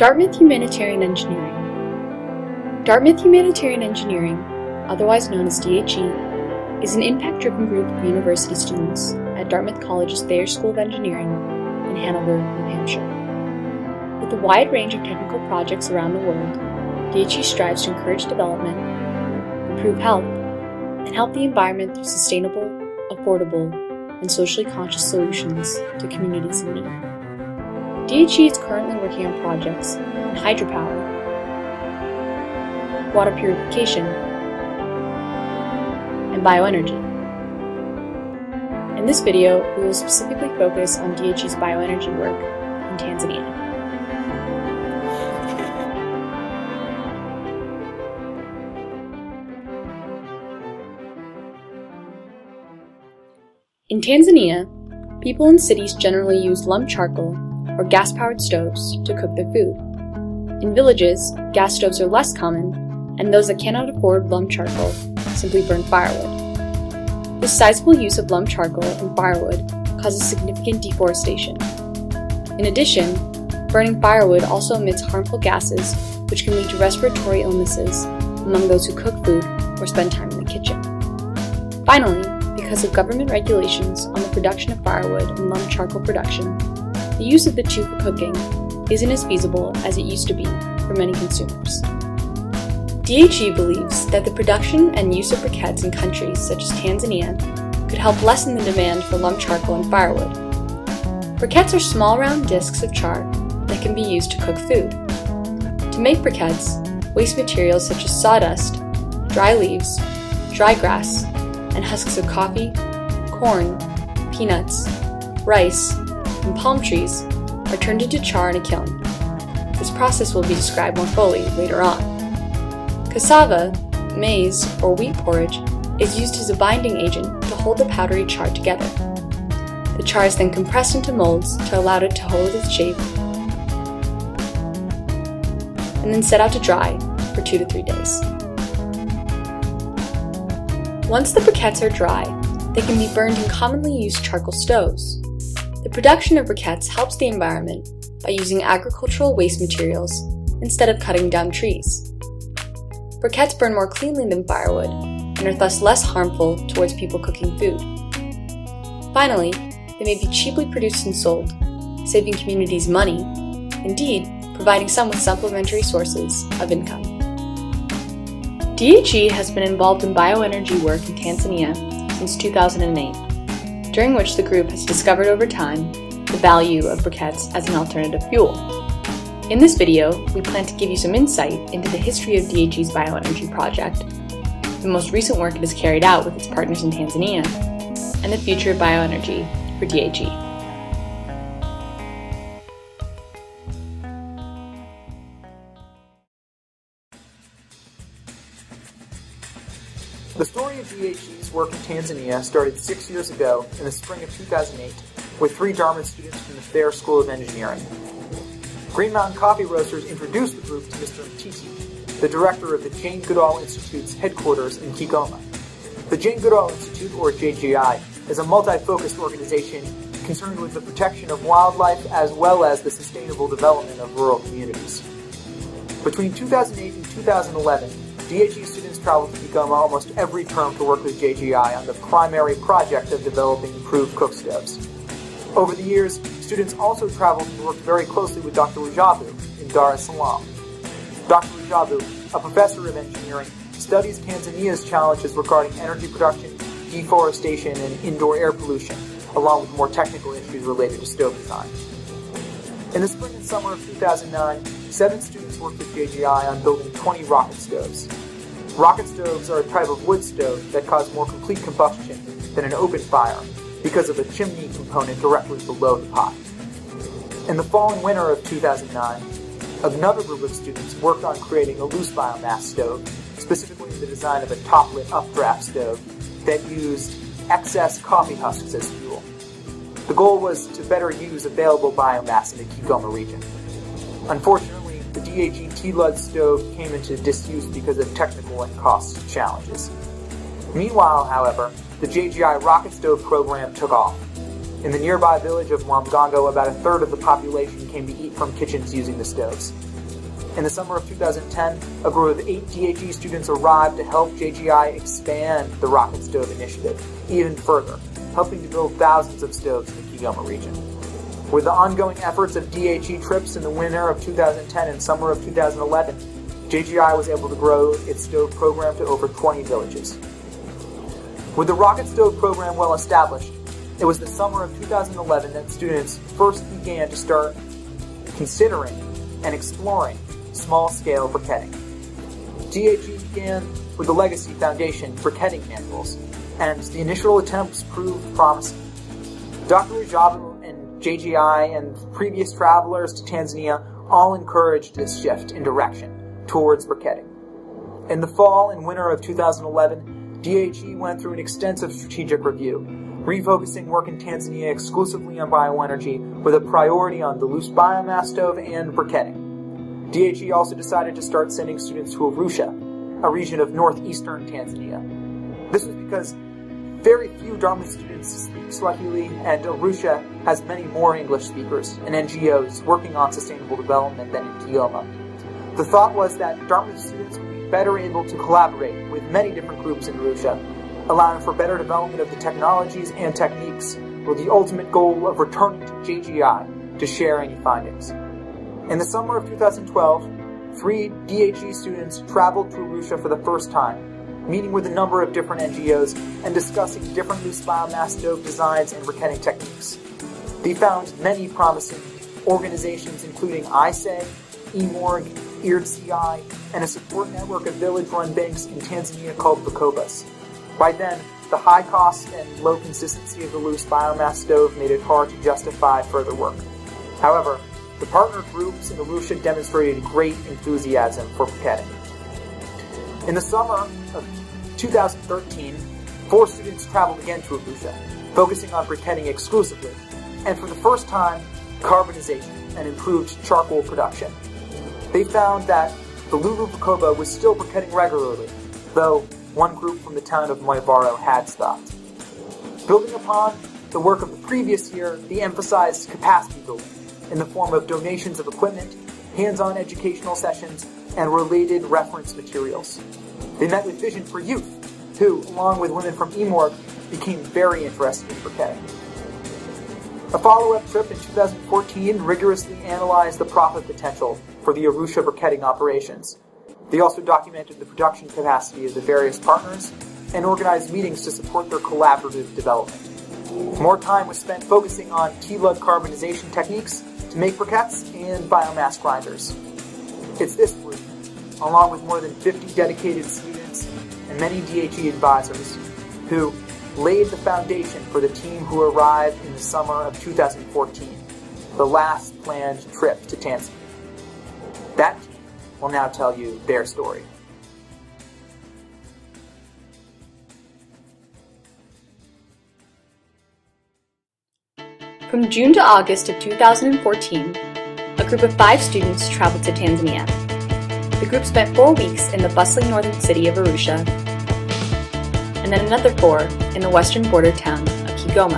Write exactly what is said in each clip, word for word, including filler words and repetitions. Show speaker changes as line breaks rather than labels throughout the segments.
Dartmouth Humanitarian Engineering. Dartmouth Humanitarian Engineering, otherwise known as D H E, is an impact-driven group of university students at Dartmouth College's Thayer School of Engineering in Hanover, New Hampshire. With a wide range of technical projects around the world, D H E strives to encourage development, improve health, and help the environment through sustainable, affordable, and socially conscious solutions to communities in need. D H E is currently working on projects in hydropower, water purification, and bioenergy. In this video, we will specifically focus on D H E's bioenergy work in Tanzania. In Tanzania, people in cities generally use lump charcoal or gas-powered stoves to cook their food. In villages, gas stoves are less common, and those that cannot afford lump charcoal simply burn firewood. This sizable use of lump charcoal and firewood causes significant deforestation. In addition, burning firewood also emits harmful gases which can lead to respiratory illnesses among those who cook food or spend time in the kitchen. Finally, because of government regulations on the production of firewood and lump charcoal production, the use of the two for cooking isn't as feasible as it used to be for many consumers. D H E believes that the production and use of briquettes in countries such as Tanzania could help lessen the demand for lump charcoal and firewood. Briquettes are small round discs of char that can be used to cook food. To make briquettes, waste materials such as sawdust, dry leaves, dry grass, and husks of coffee, corn, peanuts, rice, and palm trees are turned into char in a kiln. This process will be described more fully later on. Cassava, maize, or wheat porridge is used as a binding agent to hold the powdery char together. The char is then compressed into molds to allow it to hold its shape, and then set out to dry for two to three days. Once the briquettes are dry, they can be burned in commonly used charcoal stoves. The production of briquettes helps the environment by using agricultural waste materials instead of cutting down trees. Briquettes burn more cleanly than firewood and are thus less harmful towards people cooking food. Finally, they may be cheaply produced and sold, saving communities money, indeed, providing some with supplementary sources of income. D H E has been involved in bioenergy work in Tanzania since two thousand eight, during which the group has discovered over time the value of briquettes as an alternative fuel. In this video, we plan to give you some insight into the history of D H E's bioenergy project, the most recent work it has carried out with its partners in Tanzania, and the future of bioenergy for D H E.
The story of D H E's work in Tanzania started six years ago in the spring of two thousand eight with three Dartmouth students from the Thayer School of Engineering. Green Mountain Coffee Roasters introduced the group to Mister Mtiti, the director of the Jane Goodall Institute's headquarters in Kigoma. The Jane Goodall Institute, or J G I, is a multi-focused organization concerned with the protection of wildlife as well as the sustainable development of rural communities. Between two thousand eight and two thousand eleven, D H E students traveled to Kigoma almost every term to work with J G I on the primary project of developing improved cook stoves. Over the years, students also traveled and worked very closely with Doctor Rajabu in Dar es Salaam. Doctor Rajabu, a professor of engineering, studies Tanzania's challenges regarding energy production, deforestation, and indoor air pollution, along with more technical issues related to stove design. In the spring and summer of two thousand nine, seven students worked with J G I on building twenty rocket stoves. Rocket stoves are a type of wood stove that cause more complete combustion than an open fire because of a chimney component directly below the pot. In the fall and winter of two thousand nine, another group of students worked on creating a loose biomass stove, specifically the design of a top-lit updraft stove that used excess coffee husks as fuel. The goal was to better use available biomass in the Kigoma region. Unfortunately, the D H E T-Lud stove came into disuse because of technical and cost challenges. Meanwhile, however, the J G I rocket stove program took off. In the nearby village of Mwamgongo, about a third of the population came to eat from kitchens using the stoves. In the summer of two thousand ten, a group of eight D H E students arrived to help J G I expand the rocket stove initiative even further, helping to build thousands of stoves in the Kigoma region. With the ongoing efforts of D H E trips in the winter of two thousand ten and summer of two thousand eleven, J G I was able to grow its stove program to over twenty villages. With the rocket stove program well established, it was the summer of two thousand eleven that students first began to start considering and exploring small-scale briquetting. D H E began with the Legacy Foundation briquetting manuals, and the initial attempts proved promising. Doctor Rajabu and J G I and previous travelers to Tanzania all encouraged this shift in direction towards briquetting. In the fall and winter of two thousand eleven, D H E went through an extensive strategic review, refocusing work in Tanzania exclusively on bioenergy with a priority on the loose biomass stove and briquetting. D H E also decided to start sending students to Arusha, a region of northeastern Tanzania. This was because very few Dartmouth students speak Swahili, and Arusha has many more English speakers and N G Os working on sustainable development than in Kigoma. The thought was that Dartmouth students would be better able to collaborate with many different groups in Arusha, allowing for better development of the technologies and techniques, with the ultimate goal of returning to J G I to share any findings. In the summer of two thousand twelve, three D H E students traveled to Arusha for the first time, meeting with a number of different N G Os and discussing different loose biomass stove designs and briquetting techniques. They found many promising organizations including I S E, E M O R G, I R D C I, and a support network of village-run banks in Tanzania called Vukobas. By then, the high cost and low consistency of the loose biomass stove made it hard to justify further work. However, the partner groups in Arusha demonstrated great enthusiasm for briquetting. In the summer of two thousand thirteen, four students traveled again to Arusha, focusing on briquetting exclusively, and for the first time, carbonization and improved charcoal production. They found that the Lulu Bukoba was still briquetting regularly, though one group from the town of Moivaro had stopped. Building upon the work of the previous year, they emphasized capacity building in the form of donations of equipment, hands-on educational sessions, and related reference materials. They met with Vision for Youth, who, along with women from E M O R G, became very interested in briquetting. A follow-up trip in two thousand fourteen rigorously analyzed the profit potential for the Arusha briquetting operations. They also documented the production capacity of the various partners and organized meetings to support their collaborative development. More time was spent focusing on T-lug carbonization techniques to make briquettes and biomass grinders. It's this group, along with more than fifty dedicated students and many D H E advisors, who laid the foundation for the team who arrived in the summer of two thousand fourteen, the last planned trip to Tanzania. That team will now tell you their story.
From June to August of two thousand fourteen, a group of five students traveled to Tanzania. The group spent four weeks in the bustling northern city of Arusha, and then another four in the western border town of Kigoma.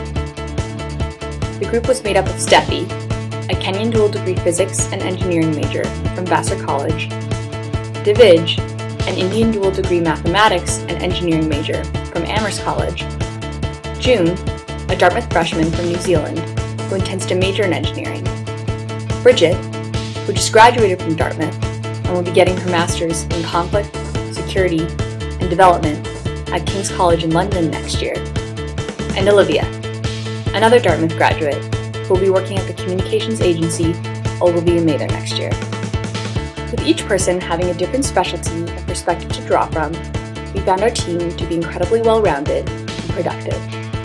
The group was made up of Steffi, a Kenyan dual-degree physics and engineering major from Vassar College, Divij, an Indian dual-degree mathematics and engineering major from Amherst College, June, a Dartmouth freshman from New Zealand who intends to major in engineering, Bridget, who just graduated from Dartmouth and will be getting her master's in conflict, security, and development at King's College in London next year, and Olivia, another Dartmouth graduate who will be working at the communications agency Ogilvy and Mather next year. With each person having a different specialty and perspective to draw from, we found our team to be incredibly well-rounded and productive.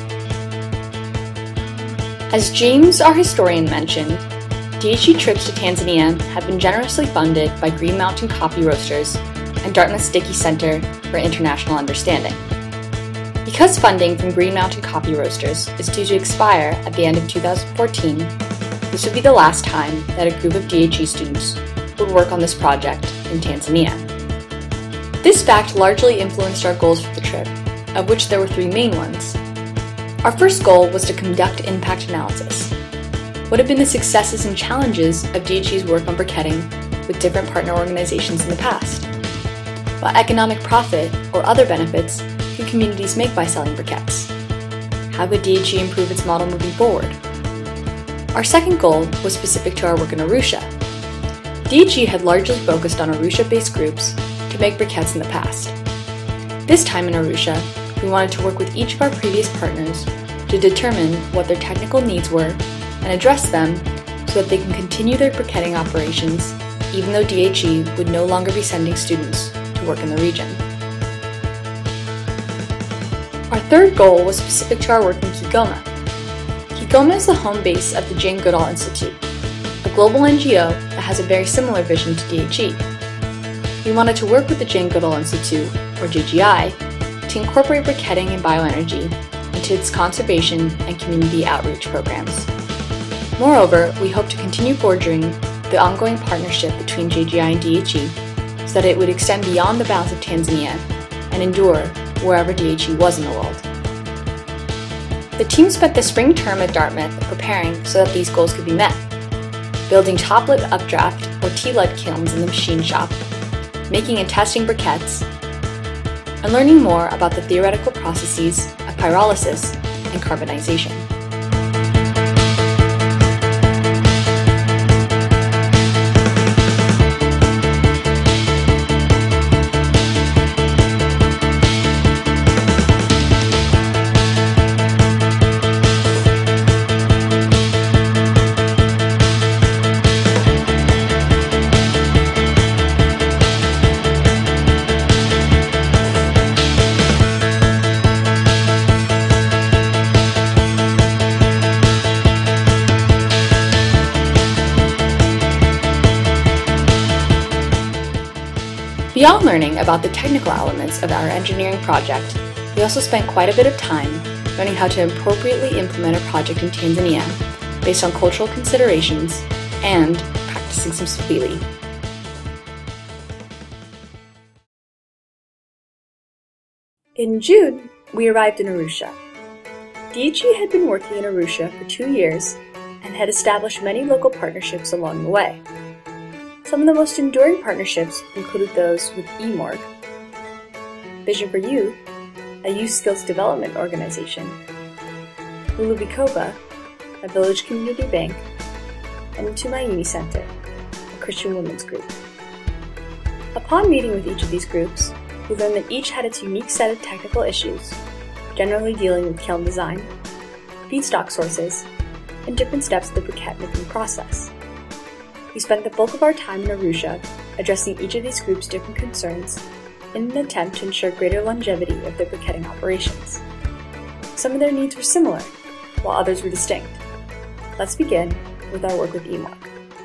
As James, our historian, mentioned, D H E trips to Tanzania have been generously funded by Green Mountain Coffee Roasters and Dartmouth's Dickey Center for International Understanding. Because funding from Green Mountain Coffee Roasters is due to expire at the end of two thousand fourteen, this would be the last time that a group of D H E students would work on this project in Tanzania. This fact largely influenced our goals for the trip, of which there were three main ones. Our first goal was to conduct impact analysis. What have been the successes and challenges of D H E's work on briquetting with different partner organizations in the past? What economic profit or other benefits can communities make by selling briquettes? How could D H E improve its model moving forward? Our second goal was specific to our work in Arusha. D H E had largely focused on Arusha-based groups to make briquettes in the past. This time in Arusha, we wanted to work with each of our previous partners to determine what their technical needs were and address them so that they can continue their briquetting operations even though D H E would no longer be sending students to work in the region. Our third goal was specific to our work in Kigoma. Kigoma is the home base of the Jane Goodall Institute, a global N G O that has a very similar vision to D H E. We wanted to work with the Jane Goodall Institute, or J G I, to incorporate briquetting and bioenergy into its conservation and community outreach programs. Moreover, we hope to continue forging the ongoing partnership between J G I and D H E so that it would extend beyond the bounds of Tanzania and endure wherever D H E was in the world. The team spent the spring term at Dartmouth preparing so that these goals could be met, building top-lit updraft or T L E D kilns in the machine shop, making and testing briquettes, and learning more about the theoretical processes of pyrolysis and carbonization. Beyond learning about the technical elements of our engineering project, we also spent quite a bit of time learning how to appropriately implement a project in Tanzania based on cultural considerations and practicing some Swahili. In June, we arrived in Arusha. D H E had been working in Arusha for two years and had established many local partnerships along the way. Some of the most enduring partnerships included those with E M O R G, Vision for Youth, a youth skills development organization, Ulubikova, a village community bank, and the Tumaini Center, a Christian women's group. Upon meeting with each of these groups, we learned that each had its unique set of technical issues, generally dealing with kiln design, feedstock sources, and different steps of the briquette making process. We spent the bulk of our time in Arusha addressing each of these groups' different concerns in an attempt to ensure greater longevity of their briquetting operations. Some of their needs were similar, while others were distinct. Let's begin with our work with E M O R G.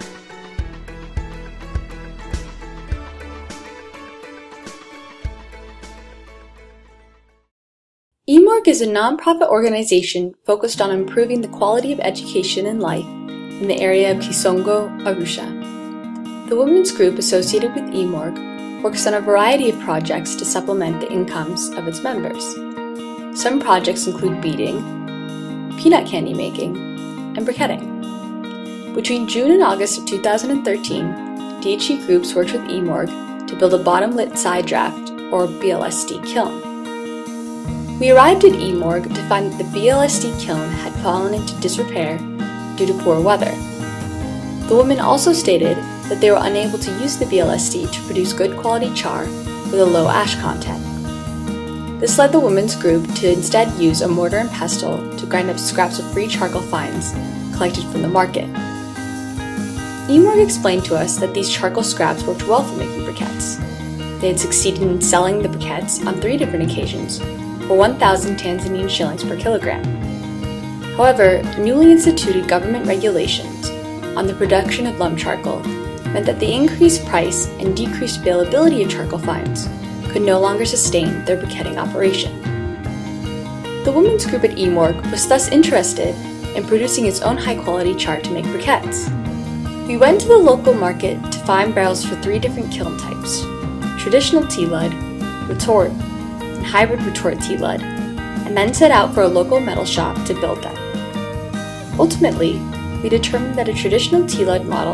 E M O R G is a nonprofit organization focused on improving the quality of education and life in the area of Kisongo, Arusha. The women's group associated with E M O R G works on a variety of projects to supplement the incomes of its members. Some projects include beading, peanut candy making, and briquetting. Between June and August of two thousand thirteen, D H E groups worked with E M O R G to build a bottom-lit side draft, or B L S D kiln. We arrived at E M O R G to find that the B L S D kiln had fallen into disrepair due to poor weather. The women also stated that they were unable to use the B L S D to produce good quality char with a low ash content. This led the women's group to instead use a mortar and pestle to grind up scraps of free charcoal fines collected from the market. E M O R G explained to us that these charcoal scraps worked well for making briquettes. They had succeeded in selling the briquettes on three different occasions for one thousand Tanzanian shillings per kilogram. However, newly instituted government regulations on the production of lump charcoal meant that the increased price and decreased availability of charcoal fines could no longer sustain their briquetting operation. The women's group at E M O R G was thus interested in producing its own high-quality char to make briquettes. We went to the local market to find barrels for three different kiln types: traditional T L E D, retort, and hybrid retort T L E D, and then set out for a local metal shop to build them. Ultimately, we determined that a traditional T L E D model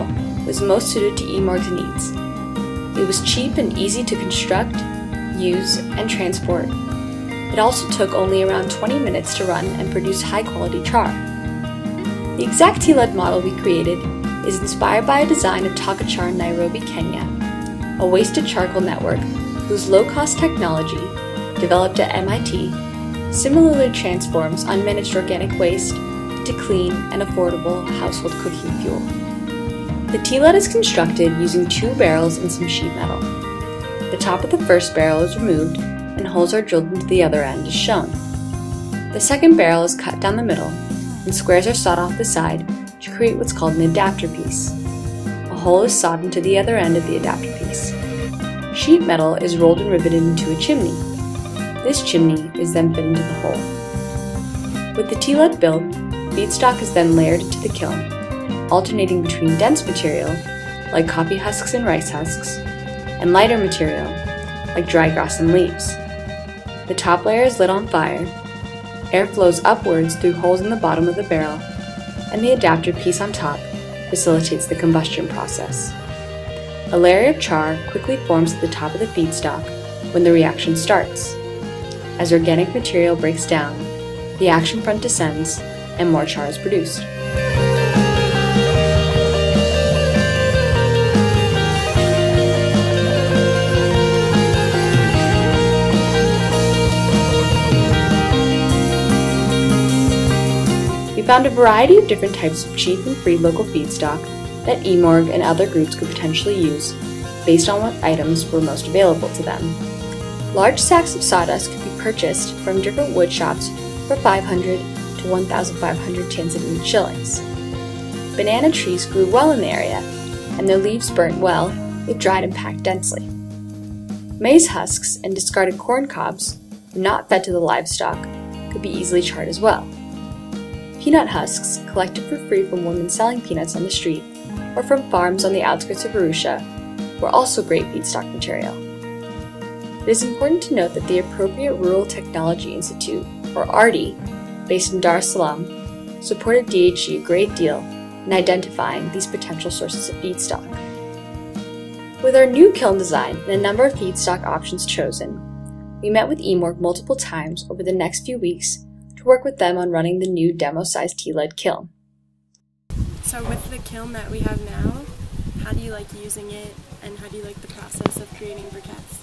was most suited to E M O R's needs. It was cheap and easy to construct, use, and transport. It also took only around twenty minutes to run and produce high-quality char. The exact T L E D model we created is inspired by a design of Taka Char in Nairobi, Kenya, a wasted charcoal network whose low-cost technology, developed at M I T, similarly transforms unmanaged organic waste into clean and affordable household cooking fuel. The T L E D is constructed using two barrels and some sheet metal. The top of the first barrel is removed and holes are drilled into the other end as shown. The second barrel is cut down the middle and squares are sawed off the side to create what's called an adapter piece. A hole is sawed into the other end of the adapter piece. Sheet metal is rolled and riveted into a chimney. This chimney is then fit into the hole. With the T L E D built, feedstock is then layered into the kiln, alternating between dense material, like coffee husks and rice husks, and lighter material, like dry grass and leaves. The top layer is lit on fire, air flows upwards through holes in the bottom of the barrel, and the adapter piece on top facilitates the combustion process. A layer of char quickly forms at the top of the feedstock when the reaction starts. As organic material breaks down, the action front descends and more char is produced. We found a variety of different types of cheap and free local feedstock that E M O R and other groups could potentially use based on what items were most available to them. Large sacks of sawdust could be purchased from different wood shops for five hundred to one thousand five hundred Tanzanian shillings. Banana trees grew well in the area, and their leaves burnt well if dried and packed densely. Maize husks and discarded corn cobs, not fed to the livestock, could be easily charred as well. Peanut husks, collected for free from women selling peanuts on the street or from farms on the outskirts of Arusha, were also great feedstock material. It is important to note that the Appropriate Rural Technology Institute, or A R T I, based in Dar es Salaam, supported D H E a great deal in identifying these potential sources of feedstock. With our new kiln design and a number of feedstock options chosen, we met with E M O R multiple times over the next few weeks to work with them on running the new demo-sized T L E D kiln.
So with the kiln that we have now, how do you like using it, and how do you like the process of creating briquettes?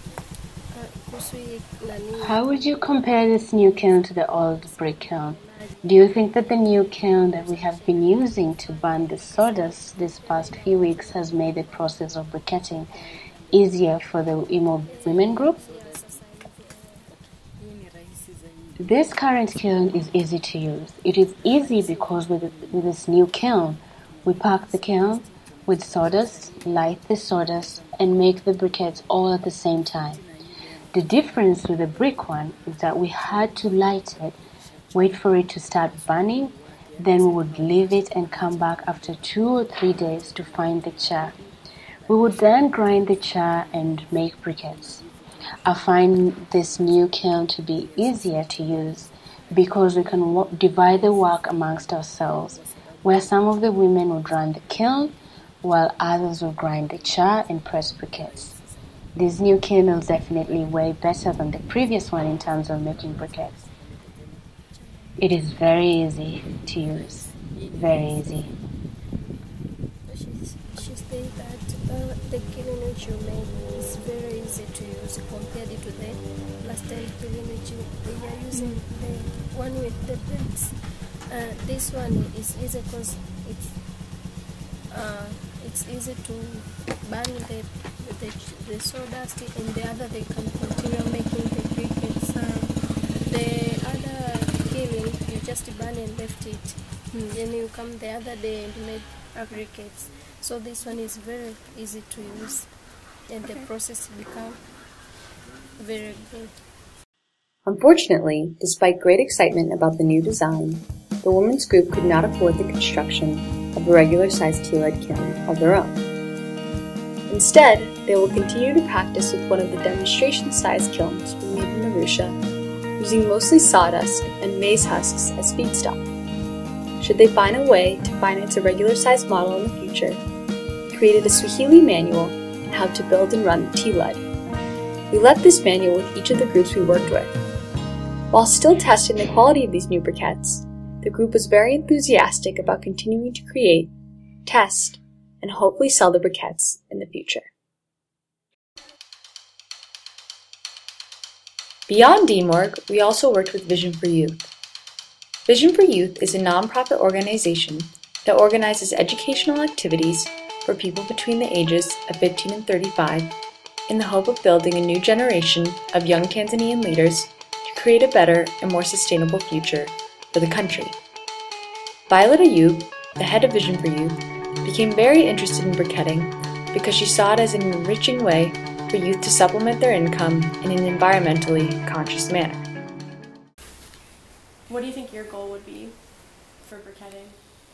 How would you compare this new kiln to the old brick kiln? Do you think that the new kiln that we have been using to burn the sawdust these past few weeks has made the process of briquetting easier for the E M O R women group? This current kiln is easy to use. It is easy because with, with this new kiln, we pack the kiln with sawdust, light the sawdust, and make the briquettes all at the same time. The difference with the brick one is that we had to light it, wait for it to start burning, then we would leave it and come back after two or three days to find the char. We would then grind the char and make briquettes. I find this new kiln to be easier to use because we can divide the work amongst ourselves, where some of the women would run the kiln while others will grind the char and press briquettes. This new kiln is definitely way better than the previous one in terms of making briquettes. It is very easy to use, very easy.
She, she said that uh, the kiln which you made is very easy to use compared to the last time kiln which you, they are using, the one with the bricks. Uh, this one is easy because it's, uh, it's easy to burn the, the, the sawdust, and the other they can continue making the briquettes. Uh, the other kiln, you just burn and left it. Mm. Then you come the other day and make briquettes. So this one is very easy to use, and the process becomes very good.
Unfortunately, despite great excitement about the new design, the women's group could not afford the construction of a regular-sized T L E D kiln of their own. Instead, they will continue to practice with one of the demonstration-sized kilns we made in Arusha, using mostly sawdust and maize husks as feedstock. Should they find a way to finance a regular-sized model in the future, created a Swahili manual on how to build and run the T L E D. We left this manual with each of the groups we worked with. While still testing the quality of these new briquettes, the group was very enthusiastic about continuing to create, test, and hopefully sell the briquettes in the future. Beyond D M O R G, we also worked with Vision for Youth. Vision for Youth is a nonprofit organization that organizes educational activities for people between the ages of fifteen and thirty-five in the hope of building a new generation of young Tanzanian leaders to create a better and more sustainable future for the country. Violet Ayub, the head of Vision for Youth, became very interested in briquetting because she saw it as an enriching way for youth to supplement their income in an environmentally conscious manner.
What do you think your goal would be for briquetting?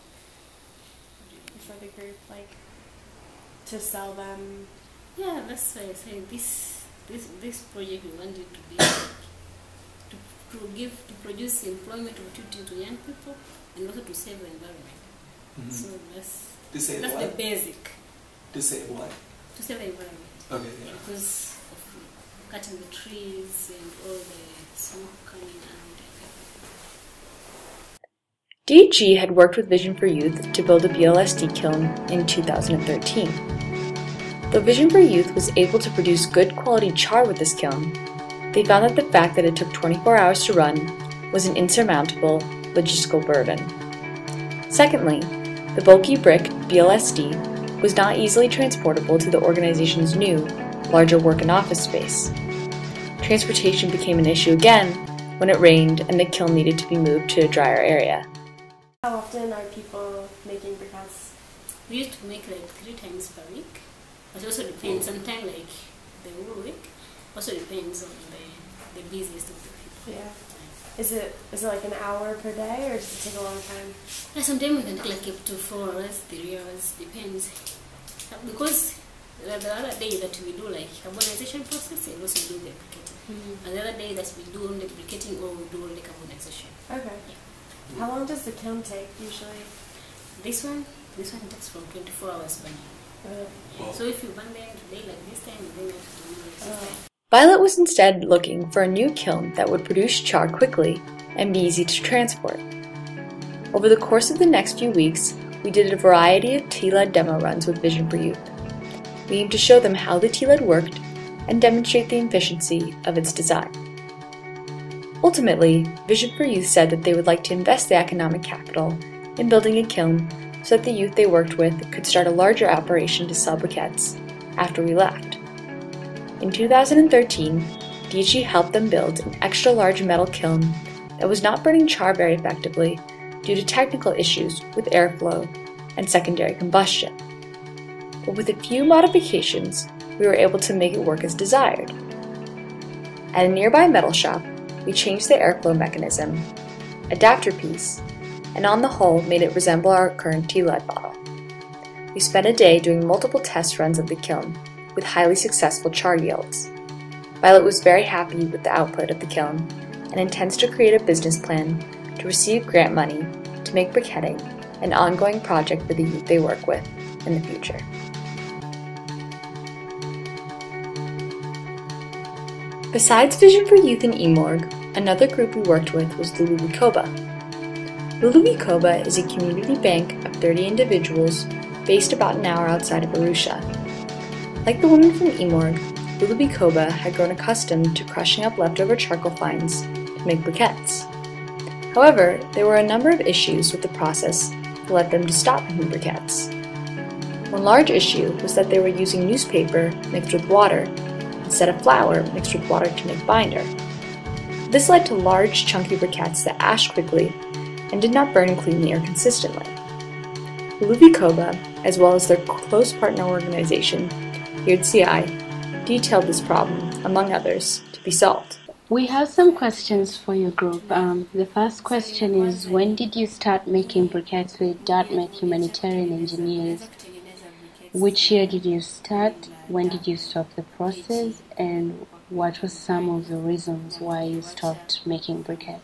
For the group, like, to sell them?
Yeah, that's why I say this this this project we wanted to be like, to, to give to produce employment opportunity to young people and also to save the environment. Mm-hmm. So that's
to save
that's
what?
the basic.
To save what?
To save the environment.
Okay. Yeah.
Because of cutting the trees and all the smoke coming out.
D H E had worked with Vision for Youth to build a B L S D kiln in two thousand thirteen. Though Vision for Youth was able to produce good quality char with this kiln, they found that the fact that it took twenty-four hours to run was an insurmountable logistical burden. Secondly, the bulky brick B L S D was not easily transportable to the organization's new, larger work and office space. Transportation became an issue again when it rained and the kiln needed to be moved to a drier area.
How often are people making briquettes?
We used to make like three times per week. But it also depends, sometimes like the whole week. Also depends on the, the busiest of the people.
Yeah. Is it is it like an hour per day or does it take a long time?
Yeah, sometimes we can take like up to four hours, three hours, depends. Because the other day that we do like carbonization process and also do the briquetting. Mm-hmm. And the other day that we do the briquetting or we do the carbonization.
Okay. Yeah. How long does the kiln take usually?
This one, this one takes from twenty-four hours burning. Uh, wow. So if you burn them today like this time, you don't have to do it this time.
Violet was instead looking for a new kiln that would produce char quickly and be easy to transport. Over the course of the next few weeks, we did a variety of T L E D demo runs with Vision for Youth. We aimed to show them how the T L E D worked and demonstrate the efficiency of its design. Ultimately, Vision for Youth said that they would like to invest the economic capital in building a kiln so that the youth they worked with could start a larger operation to sell briquettes after we left. In two thousand thirteen, D H E helped them build an extra-large metal kiln that was not burning char very effectively due to technical issues with airflow and secondary combustion. But with a few modifications, we were able to make it work as desired. At a nearby metal shop, we changed the airflow mechanism, adapter piece, and on the whole made it resemble our current T L E D bottle. We spent a day doing multiple test runs of the kiln with highly successful char yields. Violet was very happy with the output of the kiln and intends to create a business plan to receive grant money to make briquetting an ongoing project for the youth they work with in the future. Besides Vision for Youth and E M O R G, another group we worked with was Lulubikoba. Lulubikoba is a community bank of thirty individuals based about an hour outside of Arusha. Like the women from E M O R G, Lulubikoba had grown accustomed to crushing up leftover charcoal fines to make briquettes. However, there were a number of issues with the process that led them to stop making briquettes. One large issue was that they were using newspaper mixed with water instead of flour mixed with water to make binder. This led to large, chunky briquettes that ashed quickly and did not burn cleanly or consistently. Lulubikoba, as well as their close partner organization, D H E, detailed this problem, among others, to be solved.
We have some questions for your group. Um, the first question is, when did you start making briquettes with Dartmouth Humanitarian Engineering? Which year did you start? When did you stop the process? And what were some of the reasons why you stopped making briquettes?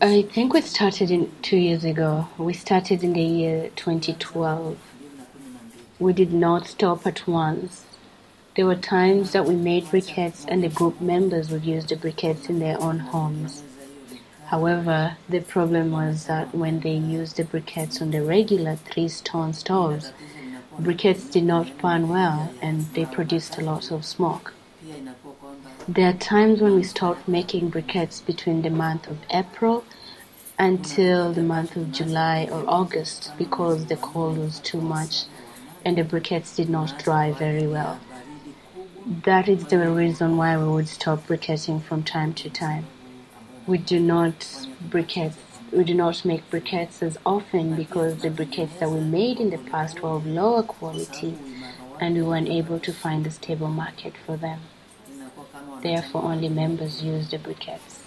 I think we started in two years ago. We started in the year twenty twelve. We did not stop at once. There were times that we made briquettes and the group members would use the briquettes in their own homes. However, the problem was that when they used the briquettes on the regular three-stone stoves, briquettes did not burn well and they produced a lot of smoke. There are times when we stopped making briquettes between the month of April until the month of July or August because the cold was too much and the briquettes did not dry very well. That is the reason why we would stop briquetting from time to time. We do not briquettes, we do not make briquettes as often because the briquettes that we made in the past were of lower quality and we weren't able to find a stable market for them. Therefore, only members use the briquettes.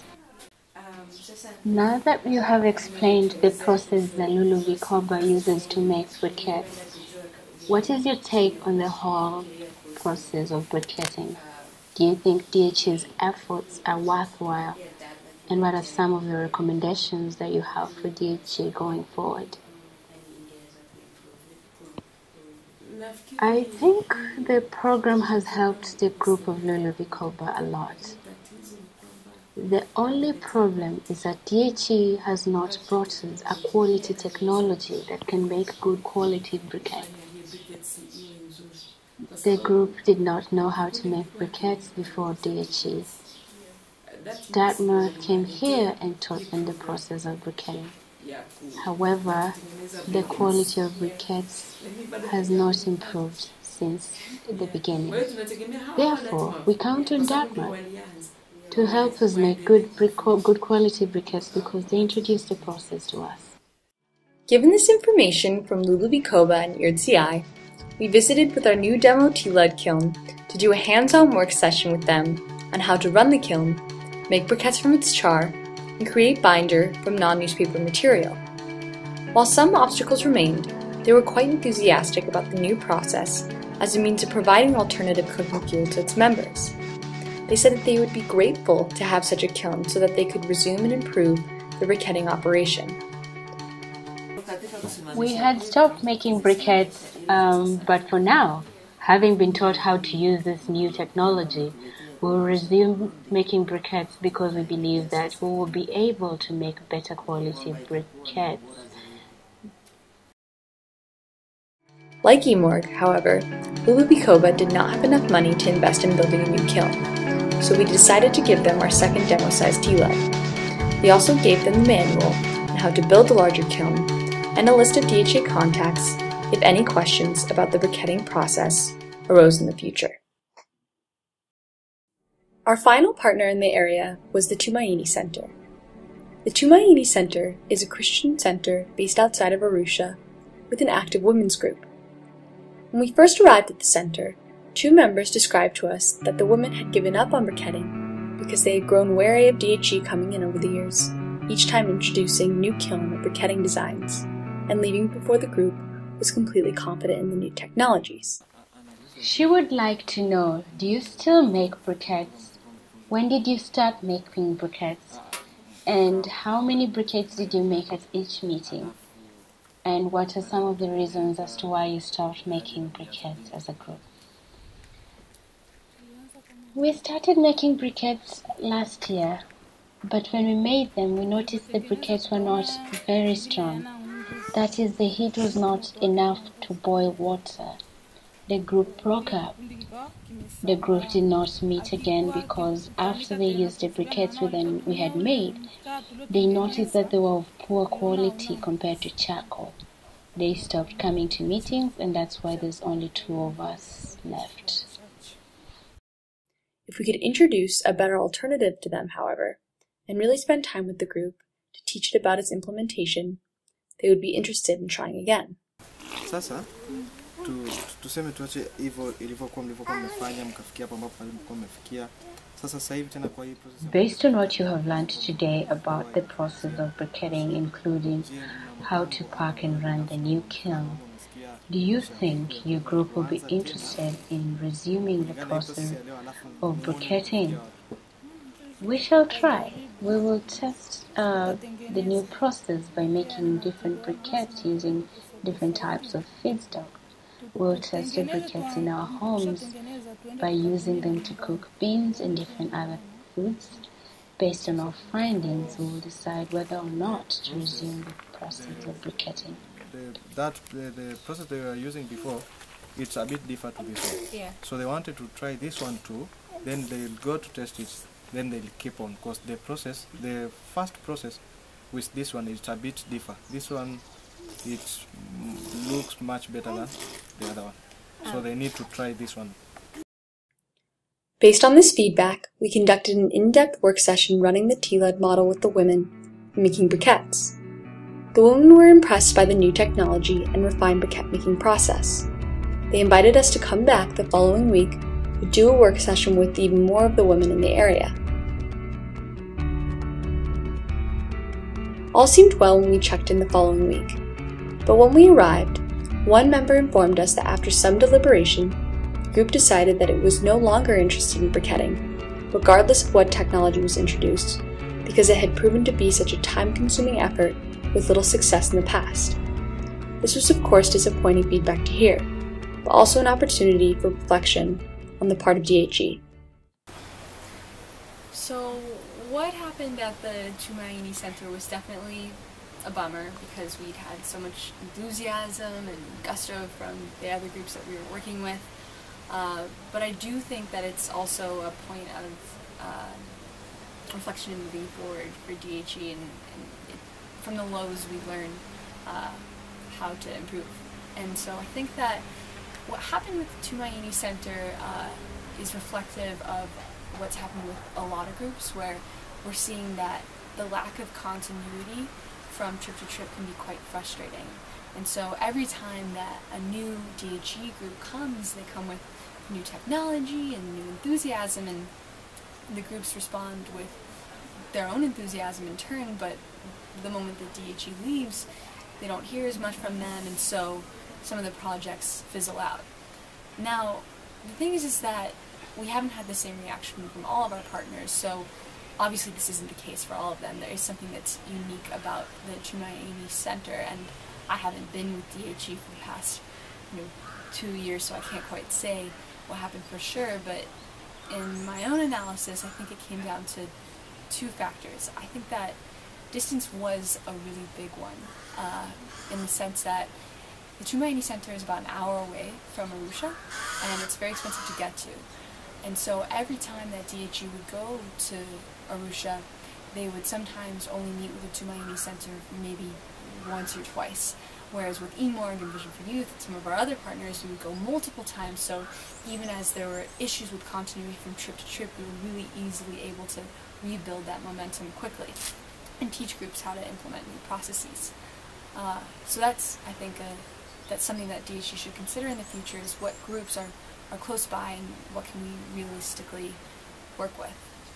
Now that you have explained the process that Lulu Vikoba uses to make briquettes, what is your take on the whole process of briquetting? Do you think D H E's efforts are worthwhile? And what are some of the recommendations that you have for D H E going forward? I think the program has helped the group of Lulu Vikoba a lot. The only problem is that D H E has not brought us a quality technology that can make good quality briquettes. The group did not know how to make briquettes before D H E. Dartmouth came here and taught them the process of briquetting. However, the quality of briquettes has not improved since the beginning. Therefore, we count on Dartmouth to help us make good, good quality briquettes because they introduced the process to us.
Given this information from Lulu Vikoba and I R D C I, we visited with our new demo T L E D kiln to do a hands-on work session with them on how to run the kiln, make briquettes from its char, and create binder from non-newspaper material. While some obstacles remained, they were quite enthusiastic about the new process as a means of providing alternative cooking fuel to its members. They said that they would be grateful to have such a kiln so that they could resume and improve the briquetting operation.
We had stopped making briquettes, um, but for now, having been taught how to use this new technology, we will resume making briquettes because we believe that we will be able to make better quality briquettes.
Like eMorg, however, Lulu Vikoba did not have enough money to invest in building a new kiln, so we decided to give them our second demo-sized T L E D. We also gave them the manual on how to build a larger kiln and a list of D H E contacts if any questions about the briquetting process arose in the future. Our final partner in the area was the Tumaini Center. The Tumaini Center is a Christian center based outside of Arusha with an active women's group. When we first arrived at the center, two members described to us that the women had given up on briquetting because they had grown wary of D H E coming in over the years, each time introducing new kiln or briquetting designs, and leaving before the group was completely confident in the new technologies.
She would like to know, do you still make briquettes? When did you start making briquettes? And how many briquettes did you make at each meeting? And what are some of the reasons as to why you stopped making briquettes as a group? We started making briquettes last year, but when we made them, we noticed the briquettes were not very strong. That is, the heat was not enough to boil water. The group broke up. The group did not meet again because after they used the briquettes we, then, we had made, they noticed that they were of poor quality compared to charcoal. They stopped coming to meetings, and that's why there's only two of us left.
If we could introduce a better alternative to them, however, and really spend time with the group to teach it about its implementation, they would be interested in trying again.
Sasa, tu, tuseme tuache hivyo ilivyokuwa mlivyokuwa mmefanya mkafikia hapo ambapo mlikuwa mmefikia. Sasa sasa hivi tena kwa hii process.
Based on what you have learned today about the process of briquetting, including how to pack and run the new kiln, do you think your group will be interested in resuming the process of briquetting? We shall try. We will test uh, the new process by making different briquettes using different types of feedstock. We'll test the briquettes in our homes by using them to cook beans and different other foods. Based on our findings, we will decide whether or not to resume the process of briquetting.
The, that the, the process they were using before, it's a bit different to this one.
Yeah.
So they wanted to try this one too. Then they'll go to test it. Then they'll keep on, because the process, the first process with this one is a bit different. This one, it looks much better than the other one. So they need to try this one.
Based on this feedback, we conducted an in-depth work session running the T L E D model with the women and making briquettes. The women were impressed by the new technology and refined briquette making process. They invited us to come back the following week to do a work session with even more of the women in the area. All seemed well when we checked in the following week, but when we arrived, one member informed us that after some deliberation, the group decided that it was no longer interested in briquetting, regardless of what technology was introduced, because it had proven to be such a time-consuming effort with little success in the past. This was of course disappointing feedback to hear, but also an opportunity for reflection on the part of D H E.
So what happened at the Tumaini Center was definitely a bummer, because we'd had so much enthusiasm and gusto from the other groups that we were working with. Uh, but I do think that it's also a point of uh, reflection and moving forward for D H E, and, and it, from the lows we learn uh, how to improve. And so I think that what happened with the Tumaini Center uh, is reflective of what's happened with a lot of groups, where we're seeing that the lack of continuity from trip to trip can be quite frustrating. And so every time that a new D H E group comes, they come with new technology and new enthusiasm, and the groups respond with their own enthusiasm in turn, but the moment that D H E leaves, they don't hear as much from them, and so some of the projects fizzle out. Now, the thing is, is that we haven't had the same reaction from all of our partners, so obviously this isn't the case for all of them. There is something that's unique about the Tumaini Center, and I haven't been with D H E for the past you know, two years, so I can't quite say what happened for sure, but in my own analysis, I think it came down to two factors. I think that distance was a really big one, uh, in the sense that the Tumaini Center is about an hour away from Arusha, and it's very expensive to get to. And so every time that D H E would go to Arusha, they would sometimes only meet with the Tumaini Center maybe once or twice. Whereas with E Morg and Vision for Youth and some of our other partners, we would go multiple times, so even as there were issues with continuity from trip to trip, we were really easily able to rebuild that momentum quickly and teach groups how to implement new processes. Uh, so that's, I think, a, that's something that D H E should consider in the future, is what groups are, are close by and what can we realistically work with.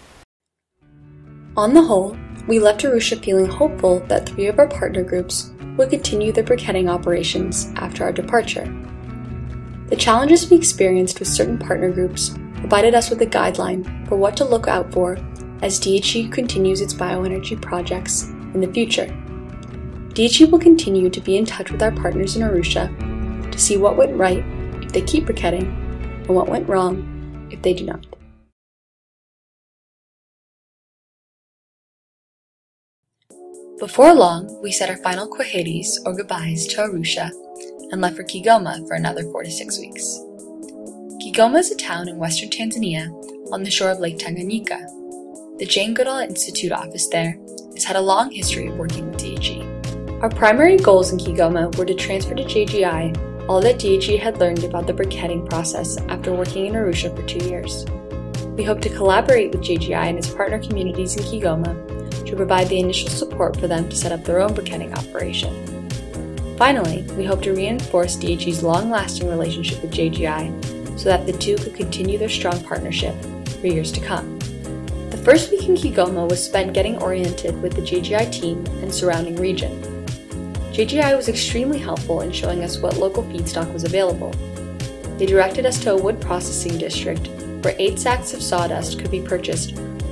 On the whole, we left Arusha feeling hopeful that three of our partner groups would continue their briquetting operations after our departure. The challenges we experienced with certain partner groups provided us with a guideline for what to look out for as D H E continues its bioenergy projects in the future. D H E will continue to be in touch with our partners in Arusha to see what went right if they keep briquetting, and what went wrong if they do not. Before long, we said our final kwaheris, or goodbyes, to Arusha and left for Kigoma for another four to six weeks. Kigoma is a town in western Tanzania on the shore of Lake Tanganyika. The Jane Goodall Institute office there has had a long history of working with D H E. Our primary goals in Kigoma were to transfer to J G I all that D H E had learned about the briquetting process after working in Arusha for two years. We hope to collaborate with J G I and its partner communities in Kigoma to provide the initial support for them to set up their own briquetting operation. Finally, we hope to reinforce D H E's long-lasting relationship with J G I so that the two could continue their strong partnership for years to come. The first week in Kigoma was spent getting oriented with the J G I team and surrounding region. J G I was extremely helpful in showing us what local feedstock was available. They directed us to a wood processing district where eight sacks of sawdust could be purchased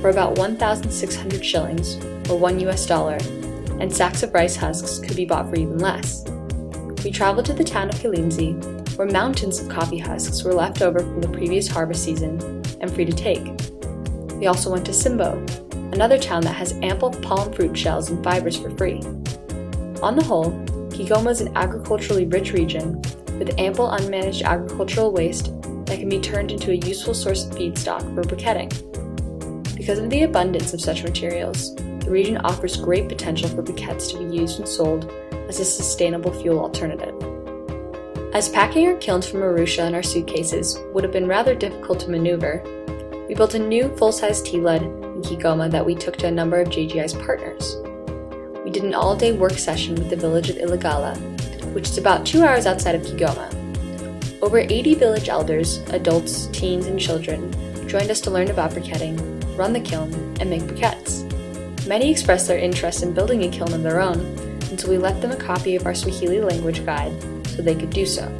were about one thousand six hundred shillings, or one U S dollar, and sacks of rice husks could be bought for even less. We traveled to the town of Kilinzi, where mountains of coffee husks were left over from the previous harvest season and free to take. We also went to Simbo, another town that has ample palm fruit shells and fibers for free. On the whole, Kigoma is an agriculturally rich region with ample unmanaged agricultural waste that can be turned into a useful source of feedstock for briquetting. Because of the abundance of such materials, the region offers great potential for briquettes to be used and sold as a sustainable fuel alternative. As packing our kilns from Arusha in our suitcases would have been rather difficult to maneuver, we built a new full-size T L E D in Kigoma that we took to a number of J G I's partners. We did an all-day work session with the village of Iligala, which is about two hours outside of Kigoma. Over eighty village elders, adults, teens, and children joined us to learn about briquetting, run the kiln, and make briquettes. Many expressed their interest in building a kiln of their own, and so we left them a copy of our Swahili language guide so they could do so.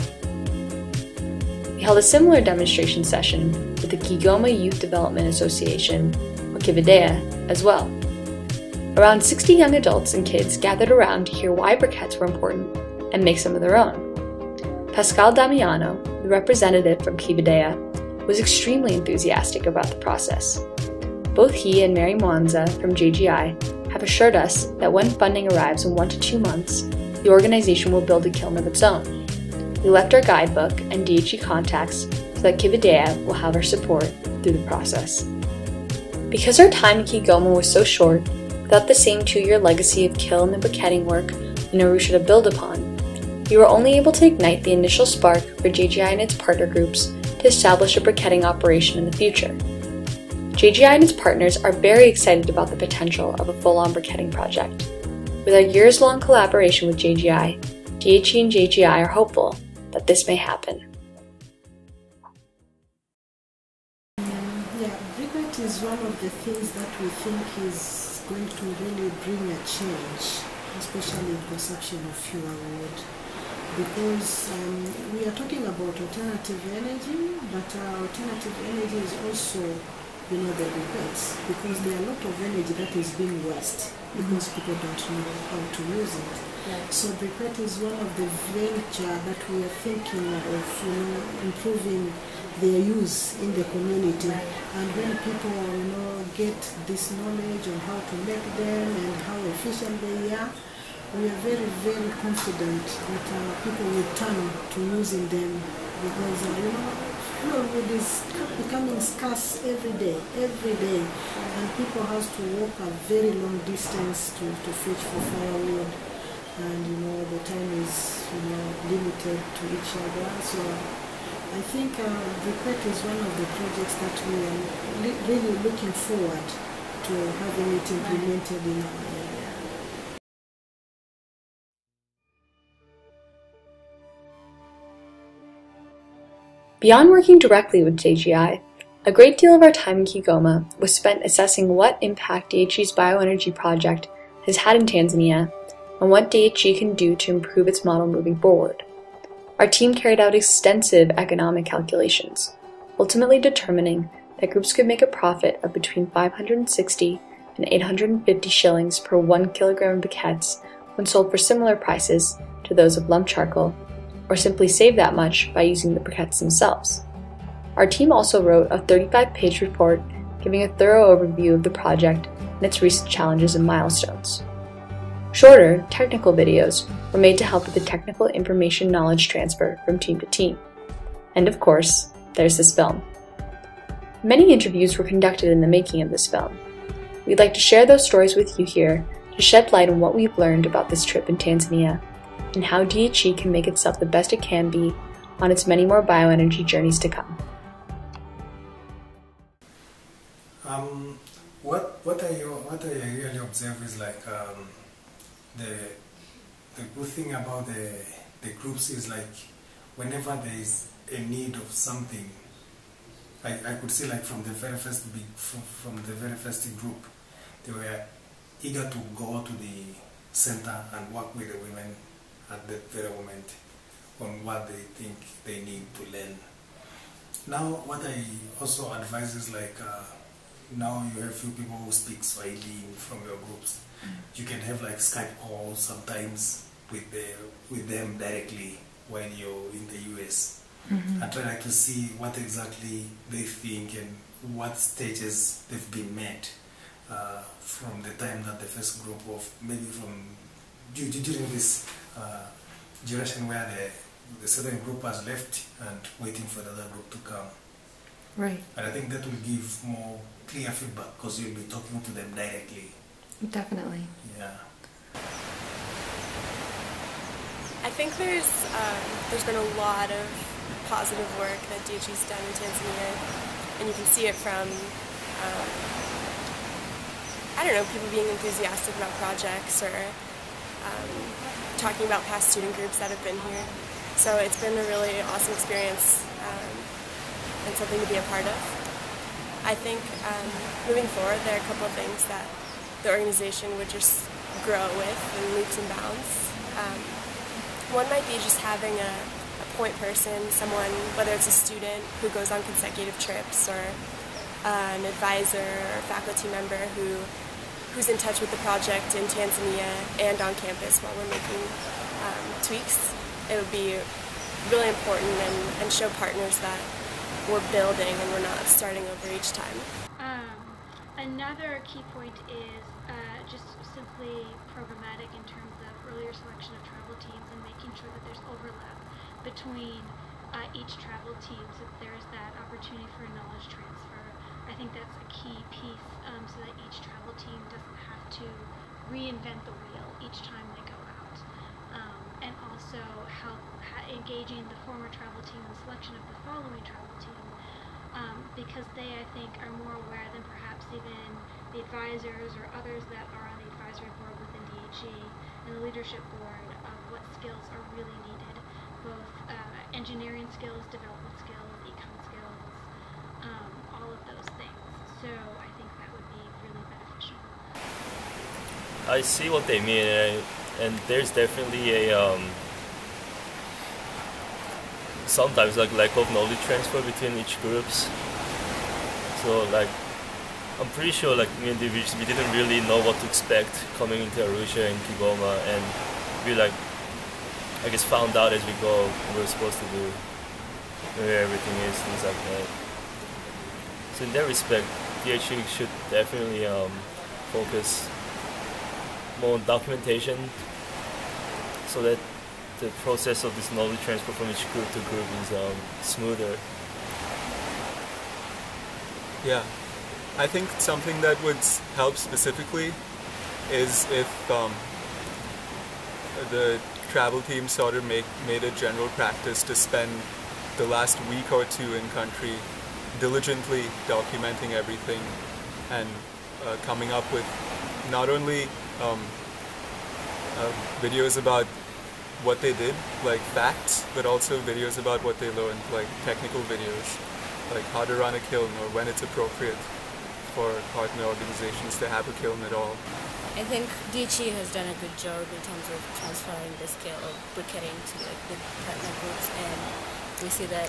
We held a similar demonstration session with the Kigoma Youth Development Association, or Kividea, as well. Around sixty young adults and kids gathered around to hear why briquettes were important and make some of their own. Pascal Damiano, the representative from Kividea, was extremely enthusiastic about the process. Both he and Mary Mwanza from J G I have assured us that when funding arrives in one to two months, the organization will build a kiln of its own. We left our guidebook and D H E contacts so that Kividea will have our support through the process. Because our time in Kigoma was so short, without the same two-year legacy of kiln and briquetting work in Arusha to build upon, we were only able to ignite the initial spark for J G I and its partner groups to establish a briquetting operation in the future. J G I and its partners are very excited about the potential of a full-on briquetting project. With our years-long collaboration with J G I, D H E and J G I are hopeful that this may happen.
Yeah, briquette is one of the things that we think is going to really bring a change, especially in consumption of fuel wood. Because um, we are talking about alternative energy, but uh, alternative energy is also, you know, the briquettes, because there are a lot of energy that is being wasted because people don't know how to use it. Yeah. So briquette is one of the venture that we are thinking of, you know, improving their use in the community. Right. And when people, you know, get this knowledge on how to make them and how efficient they are, we are very, very confident that uh, people will turn to using them, because uh, you know, fuel wood is becoming scarce every day, every day, and people have to walk a very long distance to, to fetch for firewood, and you know the time is, you know, limited to each other. So I think uh, briquette is one of the projects that we are li really looking forward to having it implemented in our area.
Beyond working directly with J G I, a great deal of our time in Kigoma was spent assessing what impact D H E's bioenergy project has had in Tanzania and what D H E can do to improve its model moving forward. Our team carried out extensive economic calculations, ultimately determining that groups could make a profit of between five hundred sixty and eight hundred fifty shillings per one kilogram of briquettes when sold for similar prices to those of lump charcoal, or simply save that much by using the briquettes themselves. Our team also wrote a thirty-five page report giving a thorough overview of the project and its recent challenges and milestones. Shorter, technical videos were made to help with the technical information knowledge transfer from team to team. And of course, there's this film. Many interviews were conducted in the making of this film. We'd like to share those stories with you here to shed light on what we've learned about this trip in Tanzania and how D H E can make itself the best it can be on its many more bioenergy journeys to come.
Um, what what I what I really observe is like um, the the good thing about the the groups is like whenever there is a need of something, I, I could see like from the very first big from, from the very first group, they were eager to go to the center and work with the women at the very moment on what they think they need to learn. Now, what I also advise is like uh, now you have few people who speak Swahili from your groups. You can have like Skype calls sometimes with the with them directly when you're in the U S
Mm-hmm.
and try like to see what exactly they think and what stages they've been met uh, from the time that the first group of maybe from during this uh, duration where the, the certain group has left and waiting for the other group to come.
Right.
And I think that will give more clear feedback because you'll be talking to them directly.
Definitely.
Yeah.
I think there's um, there's been a lot of positive work that D H E's done in Tanzania, and you can see it from um, I don't know, people being enthusiastic about projects or um, talking about past student groups that have been here. So it's been a really awesome experience um, and something to be a part of. I think um, moving forward, there are a couple of things that the organization would just grow with in leaps and bounds. Um, one might be just having a, a point person, someone, whether it's a student who goes on consecutive trips or uh, an advisor or faculty member who who's in touch with the project in Tanzania and on campus while we're making um, tweaks. It would be really important and, and show partners that we're building and we're not starting over each time.
Um, another key point is uh, just simply programmatic in terms of earlier selection of travel teams and making sure that there's overlap between uh, each travel team so that there's that opportunity for knowledge transfer. I think that's a key piece um, so that each travel team doesn't have to reinvent the wheel each time they go out. Um, and also how, how engaging the former travel team in the selection of the following travel team. Um, because they, I think, are more aware than perhaps even the advisors or others that are on the advisory board within D H E and the leadership board of what skills are really needed, both uh, engineering skills, development skills, econ skills, um, all of those things. So I think that would be really beneficial.
I see what they mean, and, I, and there's definitely a um, sometimes like lack of knowledge transfer between each groups. So like I'm pretty sure like me and the we, we didn't really know what to expect coming into Arusha and Kigoma, and we like I guess found out as we go what we're supposed to do, where everything is, things like that. So in that respect, D H E should definitely um, focus more on documentation so that the process of this knowledge transfer from each group to group is um, smoother.
Yeah, I think something that would help specifically is if um, the travel team sort of make, made a general practice to spend the last week or two in country diligently documenting everything and uh, coming up with not only um, uh, videos about what they did, like facts, but also videos about what they learned, like technical videos, like how to run a kiln or when it's appropriate for partner organizations to have a kiln at all.
I think D H E has done a good job in terms of transferring the skill of briquetting to like, the partner groups, and we see that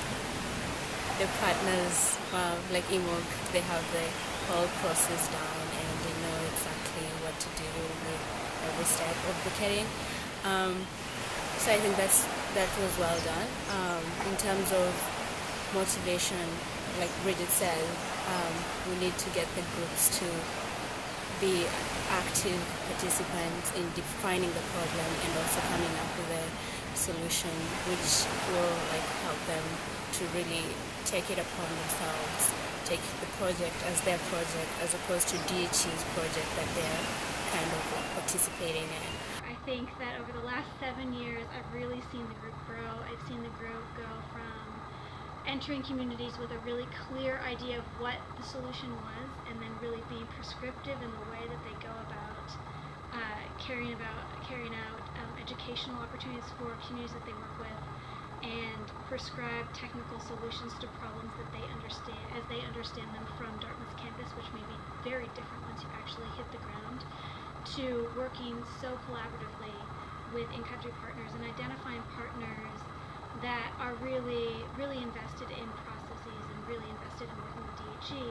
the partners, well, like I M O G, they have the whole process down and they know exactly what to do with every step of briquetting. Um, So I think that's that was well done. Um, in terms of motivation, like Bridget said, um, we need to get the groups to be active participants in defining the problem and also coming up with a solution which will like help them to really take it upon themselves, take the project as their project as opposed to D H E's project that they're kind of like participating in.
I think that over the last seven years, I've really seen the group grow. I've seen the group go from entering communities with a really clear idea of what the solution was, and then really being prescriptive in the way that they go about uh, carrying about carrying out um, educational opportunities for communities that they work with, and prescribe technical solutions to problems that they understand as they understand them from Dartmouth campus, which may be very different once you actually hit the ground, to working so collaboratively with in-country partners and identifying partners that are really, really invested in processes and really invested in working with D H E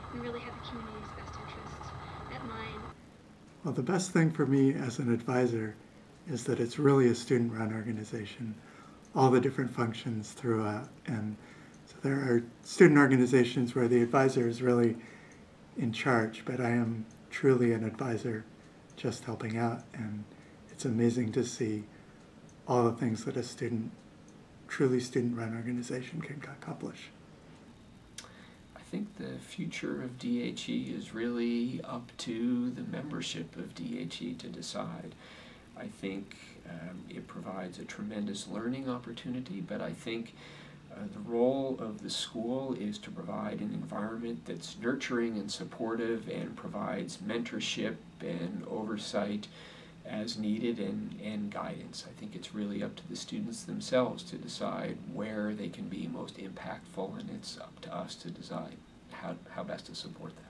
we really have the community's best interests at mind.
Well, the best thing for me as an advisor is that it's really a student-run organization, all the different functions throughout. And so there are student organizations where the advisor is really in charge, but I am truly an advisor just helping out. And it's amazing to see all the things that a student, truly student-run organization can accomplish.
I think the future of D H E is really up to the membership of D H E to decide. I think um, it provides a tremendous learning opportunity, but I think uh, the role of the school is to provide an environment that's nurturing and supportive and provides mentorship and oversight as needed and, and guidance. I think it's really up to the students themselves to decide where they can be most impactful, and it's up to us to decide how, how best to support that.